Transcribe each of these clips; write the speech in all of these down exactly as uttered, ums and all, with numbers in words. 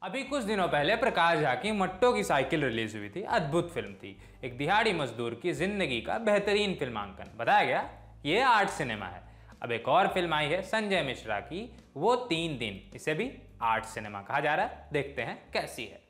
अभी कुछ दिनों पहले प्रकाश झा की मट्टो की साइकिल रिलीज हुई थी। अद्भुत फिल्म थी। एक दिहाड़ी मजदूर की जिंदगी का बेहतरीन फिल्मांकन बताया गया। ये आर्ट सिनेमा है। अब एक और फिल्म आई है संजय मिश्रा की, वो तीन दिन। इसे भी आर्ट सिनेमा कहा जा रहा है। देखते हैं कैसी है।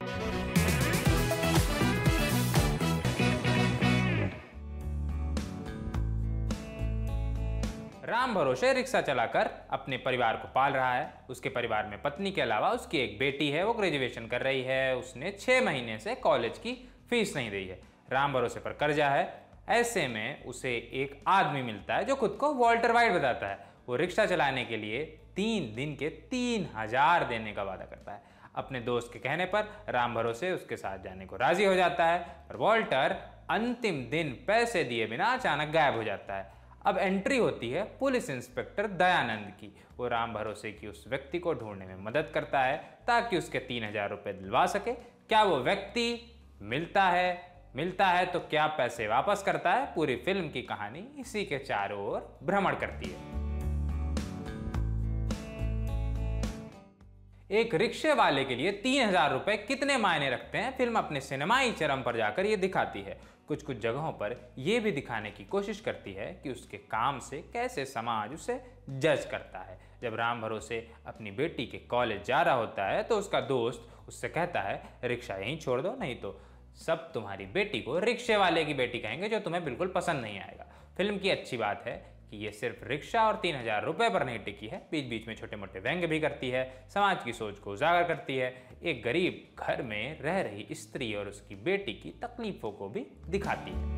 राम भरोसे रिक्शा चलाकर अपने परिवार को पाल रहा है। उसके परिवार में पत्नी के अलावा उसकी एक बेटी है, वो ग्रेजुएशन कर रही है। उसने छह महीने से कॉलेज की फीस नहीं दी है। राम भरोसे पर कर्जा है। ऐसे में उसे एक आदमी मिलता है जो खुद को वॉल्टर वाइट बताता है। वो रिक्शा चलाने के लिए तीन दिन के तीन हजार देने का वादा करता है। अपने दोस्त के कहने पर राम भरोसे उसके साथ जाने को राजी हो जाता है, पर वॉल्टर अंतिम दिन पैसे दिए बिना अचानक गायब हो जाता है। अब एंट्री होती है पुलिस इंस्पेक्टर दयानंद की। वो राम भरोसे की उस व्यक्ति को ढूंढने में मदद करता है ताकि उसके तीन हजार रुपये दिलवा सके। क्या वो व्यक्ति मिलता है? मिलता है तो क्या पैसे वापस करता है? पूरी फिल्म की कहानी इसी के चारों ओर भ्रमण करती है। एक रिक्शे वाले के लिए तीन हजार रुपए कितने मायने रखते हैं, फिल्म अपने सिनेमाई चरम पर जाकर यह दिखाती है। कुछ कुछ जगहों पर यह भी दिखाने की कोशिश करती है कि उसके काम से कैसे समाज उसे जज करता है। जब राम भरोसे अपनी बेटी के कॉलेज जा रहा होता है तो उसका दोस्त उससे कहता है, रिक्शा यहीं छोड़ दो, नहीं तो सब तुम्हारी बेटी को रिक्शे वाले की बेटी कहेंगे, जो तुम्हें बिल्कुल पसंद नहीं आएगा। फिल्म की अच्छी बात है कि ये सिर्फ रिक्शा और तीन हजार रुपए पर नहीं टिकी है। बीच बीच में छोटे मोटे व्यंग्य भी करती है, समाज की सोच को उजागर करती है, एक गरीब घर में रह रही स्त्री और उसकी बेटी की तकलीफों को भी दिखाती है।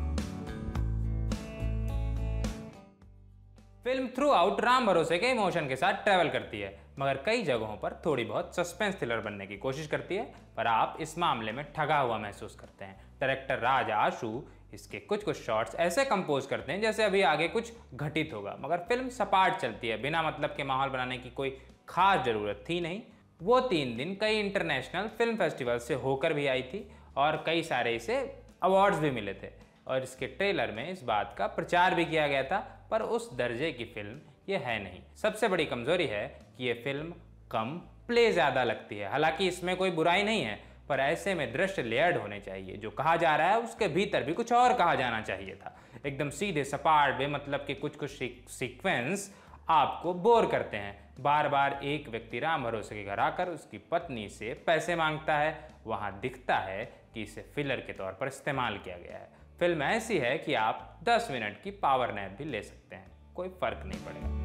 फिल्म थ्रू आउट राम भरोसे के इमोशन के साथ ट्रैवल करती है, मगर कई जगहों पर थोड़ी बहुत सस्पेंस थ्रिलर बनने की कोशिश करती है, पर आप इस मामले में ठगा हुआ महसूस करते हैं। डायरेक्टर राज आशु इसके कुछ कुछ शॉट्स ऐसे कंपोज करते हैं जैसे अभी आगे कुछ घटित होगा, मगर फिल्म सपाट चलती है। बिना मतलब के माहौल बनाने की कोई खास जरूरत थी नहीं। वो तीन दिन कई इंटरनेशनल फिल्म फेस्टिवल से होकर भी आई थी और कई सारे इसे अवार्ड्स भी मिले थे, और इसके ट्रेलर में इस बात का प्रचार भी किया गया था, पर उस दर्जे की फिल्म ये है नहीं। सबसे बड़ी कमजोरी है कि ये फिल्म कम प्ले ज्यादा लगती है। हालांकि इसमें कोई बुराई नहीं है, पर ऐसे में दृश्य लेयर्ड होने चाहिए। जो कहा जा रहा है उसके भीतर भी कुछ और कहा जाना चाहिए था। एकदम सीधे सपाट बेमतलब के कुछ कुछ सीक्वेंस आपको बोर करते हैं। बार बार एक व्यक्ति राम भरोसे के घर आकर उसकी पत्नी से पैसे मांगता है। वहां दिखता है कि इसे फिलर के तौर पर इस्तेमाल किया गया है। फिल्म ऐसी है कि आप दस मिनट की पावर नैप भी ले सकते हैं, कोई फर्क नहीं पड़ेगा।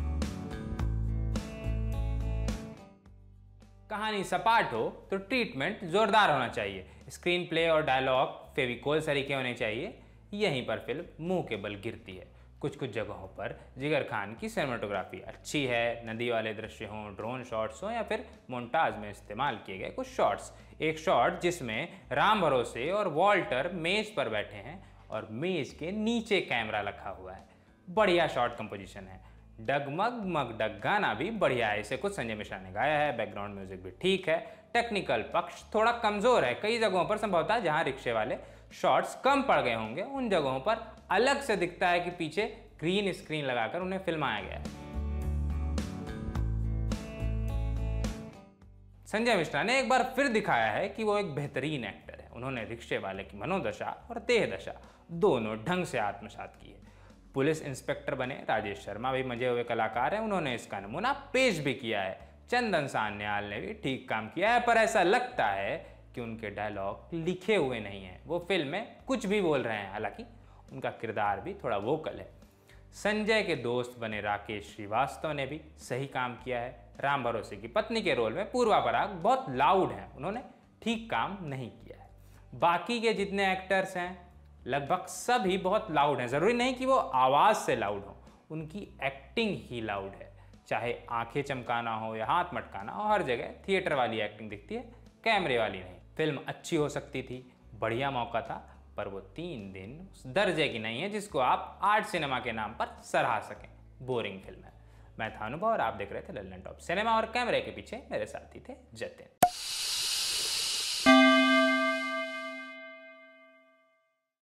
कहानी सपाट हो तो ट्रीटमेंट जोरदार होना चाहिए। स्क्रीन प्ले और डायलॉग फेविकोल सरीखे होने चाहिए। यहीं पर फिल्म मुंह के बल गिरती है। कुछ कुछ जगहों पर जिगर खान की सिनेमेटोग्राफी अच्छी है। नदी वाले दृश्य हों, ड्रोन शॉट्स हों, या फिर मोन्टाज में इस्तेमाल किए गए कुछ शॉट्स। एक शॉट जिसमें राम भरोसे और वॉल्टर मेज पर बैठे हैं और मेज के नीचे कैमरा रखा हुआ है। बढ़िया शॉट कंपोजिशन है। डगमग मग डग गाना भी बढ़िया है। इसे कुछ संजय मिश्रा ने गाया है। बैकग्राउंड म्यूजिक भी ठीक है। टेक्निकल पक्ष थोड़ा कमजोर है। कई जगहों पर संभवतः जहां रिक्शे वाले शॉट्स कम पड़ गए होंगे, उन जगहों पर अलग से दिखता है कि पीछे ग्रीन स्क्रीन लगाकर उन्हें फिल्माया गया है। संजय मिश्रा ने एक बार फिर दिखाया है कि वो एक बेहतरीन एक्टर है। उन्होंने रिक्शे वाले की मनोदशा और देह दशा दोनों ढंग से आत्मसात की है। पुलिस इंस्पेक्टर बने राजेश शर्मा भी मजे हुए कलाकार हैं। उन्होंने इसका नमूना पेश भी किया है। चंदन सान्याल ने भी ठीक काम किया है, पर ऐसा लगता है कि उनके डायलॉग लिखे हुए नहीं हैं। वो फिल्म में कुछ भी बोल रहे हैं, हालांकि उनका किरदार भी थोड़ा वोकल है। संजय के दोस्त बने राकेश श्रीवास्तव ने भी सही काम किया है। राम भरोसे की पत्नी के रोल में पूर्वा पराग बहुत लाउड हैं, उन्होंने ठीक काम नहीं किया है। बाकी के जितने एक्टर्स हैं लगभग सभी बहुत लाउड हैं। जरूरी नहीं कि वो आवाज से लाउड हो, उनकी एक्टिंग ही लाउड है। चाहे आंखें चमकाना हो या हाथ मटकाना हो, हर जगह थिएटर वाली एक्टिंग दिखती है, कैमरे वाली नहीं। फिल्म अच्छी हो सकती थी, बढ़िया मौका था, पर वो तीन दिन उस दर्जे की नहीं है जिसको आप आर्ट सिनेमा के नाम पर सराह सकें। बोरिंग फिल्म है। मैं था अनुभव और आप देख रहे थे लल्लन टॉप सिनेमा, और कैमरे के पीछे मेरे साथी थे जतिन।